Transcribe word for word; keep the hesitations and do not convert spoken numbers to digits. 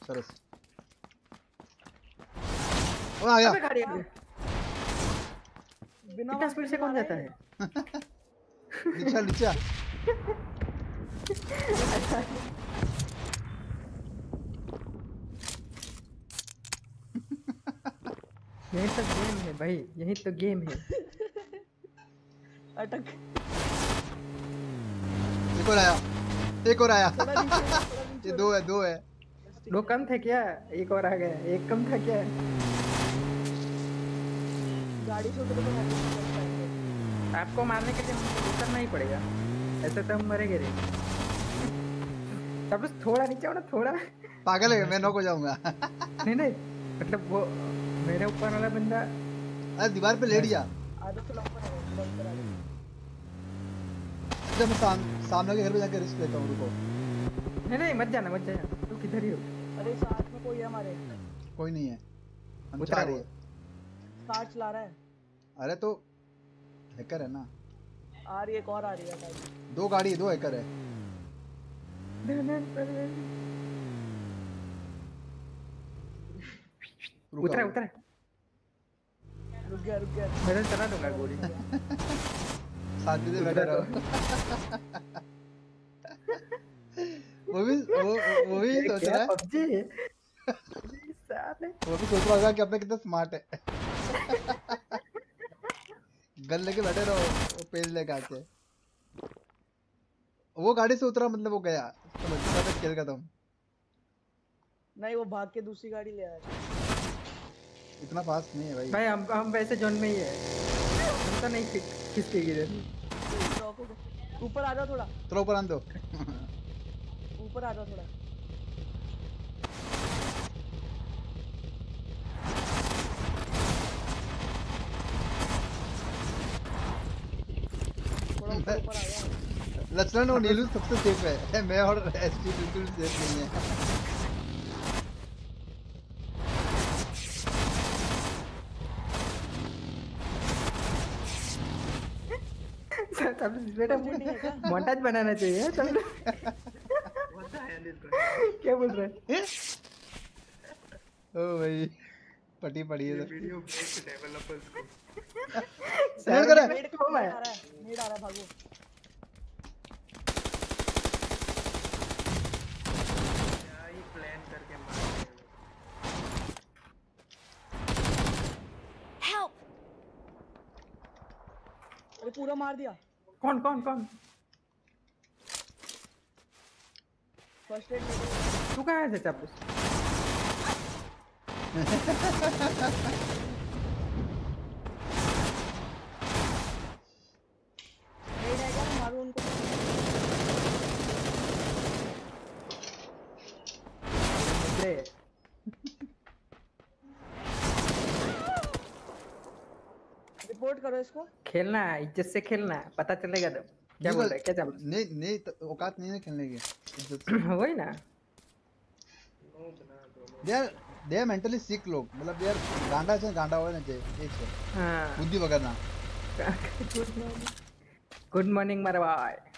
सरस वो आ गया बिना स्पीड से कौन जाता है नीचा नीचा यही तो गेम है भाई यही तो गेम है अटक एक और आया एक और आया ये दो है दो है दो कम थे क्या एक और आ गया एक कम था क्या गाड़ी से उतर के आपको मारने के लिए हमको उतरना ही पड़ेगा ऐसे तो हम मरेंगे रे सब थोड़ा नीचे हो ना थोड़ा पागल है मैं नॉक हो जाऊंगा नहीं नहीं मतलब वो मेरे ऊपर वाला बंदा अरे दीवार पे लेट जा आधा तो ऊपर आ गया ऊपर आ गया जब मैं साम, सामने के घर पे जाकर रिस्क लेता हूँ रुको नहीं नहीं मत जाना मत जाना तू किधर ही हो अरे साथ में कोई है हमारे कोई नहीं है हम उतरा चार वो। है कार चला रहा है अरे तो हैकर है ना आ रही है एक और आ रही है गाड़ी दो गाड़ी दो हैकर है उतरा उतरा रुक गया रुक गया मैं तो चला दूंगा गोली साथी से बैठे रहो वो भी वो वो भी सोच रहा है पबजी साले वो भी सोच रहा होगा कि अपने कितना स्मार्ट है गन लेके बैठे रहो वो पेज लेके आके वो गाड़ी से उतरा मतलब वो गया समझ गया खेल खत्म नहीं वो भाग के दूसरी गाड़ी ले आया इतना फास्ट नहीं है भाई भाई हम हम वैसे जोन में ही है हम तो नहीं किसके गिरे ऊपर आ जाओ थोड़ा थोड़ा ऊपर आन दो ऊपर आ जाओ थोड़ा थोड़ा ऊपर ऊपर आ जाओ लक्ष्मण और नीलू सबसे सेफ है मैं और एसटी बिल्कुल सेफ नहीं है सब बेटा मोंटाज बनाना चाहिए सब क्या बोल रहे हैं ओ भाई पटी पड़ी है वीडियो बेस्ट डेवलपर्स को सर कर मेड को आ रहा है मेड आ रहा है भागो क्या ही प्लान करके मार हेल्प अरे पूरा मार दिया कौन कौन कौन फर्स्ट एड तू कहाँ है चापूस मेड है क्या मारो उनको रिपोर्ट करो इसको खेलना इज्जत से खेलना पता चलेगा तो क्या बोल रहा है क्या चल नहीं नहीं तो औकात नहीं है खेलने की वही ना they are they are mentally sick लोग मतलब यार गांडा से गांडा होना चाहिए एक से हां बुद्धि वगैरह गुड मॉर्निंग मेरे भाई